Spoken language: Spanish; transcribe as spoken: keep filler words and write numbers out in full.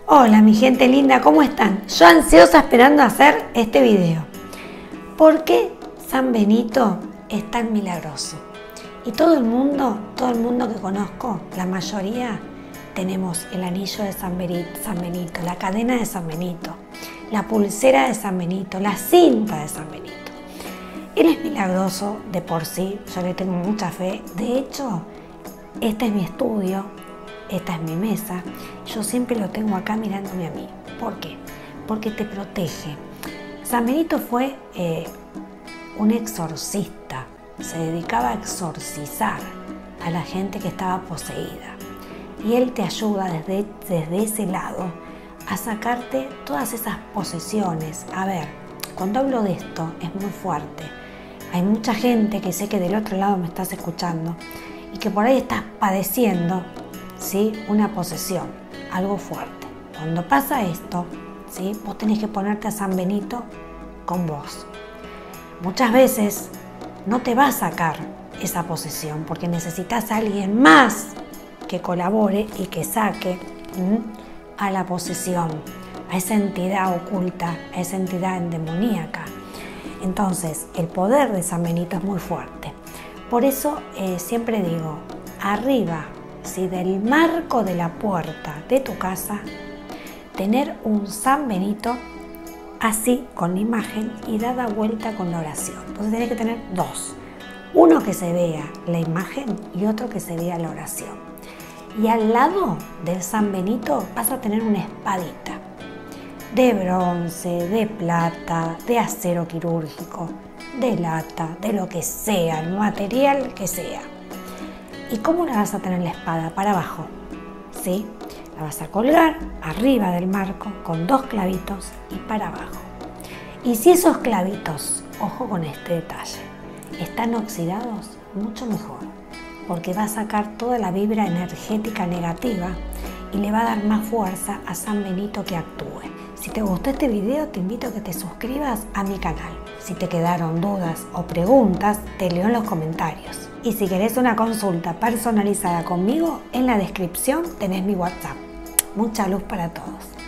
Hola mi gente linda, ¿cómo están? Yo ansiosa esperando hacer este video. ¿Por qué San Benito es tan milagroso? Y todo el mundo, todo el mundo que conozco, la mayoría, tenemos el anillo de San Benito, San Benito, la cadena de San Benito, la pulsera de San Benito, la cinta de San Benito. Él es milagroso de por sí, yo le tengo mucha fe. De hecho, este es mi estudio, esta es mi mesa. Yo siempre lo tengo acá mirándome a mí. ¿Por qué? Porque te protege. San Benito fue eh, un exorcista. Se dedicaba a exorcizar a la gente que estaba poseída. Y él te ayuda desde, desde ese lado a sacarte todas esas posesiones. A ver, cuando hablo de esto es muy fuerte. Hay mucha gente que sé que del otro lado me estás escuchando y que por ahí estás padeciendo, ¿sí?, una posesión, algo fuerte. Cuando pasa esto, ¿sí?, vos tenés que ponerte a San Benito con vos. Muchas veces no te va a sacar esa posesión porque necesitas a alguien más que colabore y que saque ¿m? a la posesión, a esa entidad oculta, a esa entidad demoníaca. Entonces, el poder de San Benito es muy fuerte. Por eso eh, siempre digo, arriba, ¿sí?, del marco de la puerta de tu casa, tener un San Benito así, con la imagen y dada vuelta con la oración. Entonces tenés que tener dos. Uno que se vea la imagen y otro que se vea la oración. Y al lado del San Benito vas a tener una espadita. De bronce, de plata, de acero quirúrgico, de lata, de lo que sea, el material que sea. ¿Y cómo la vas a tener la espada? Para abajo, ¿sí? La vas a colgar arriba del marco con dos clavitos y para abajo. Y si esos clavitos, ojo con este detalle, están oxidados, mucho mejor, porque va a sacar toda la vibra energética negativa y le va a dar más fuerza a San Benito que actúe. Si te gustó este video, te invito a que te suscribas a mi canal. Si te quedaron dudas o preguntas, te leo en los comentarios. Y si querés una consulta personalizada conmigo, en la descripción tenés mi WhatsApp. Mucha luz para todos.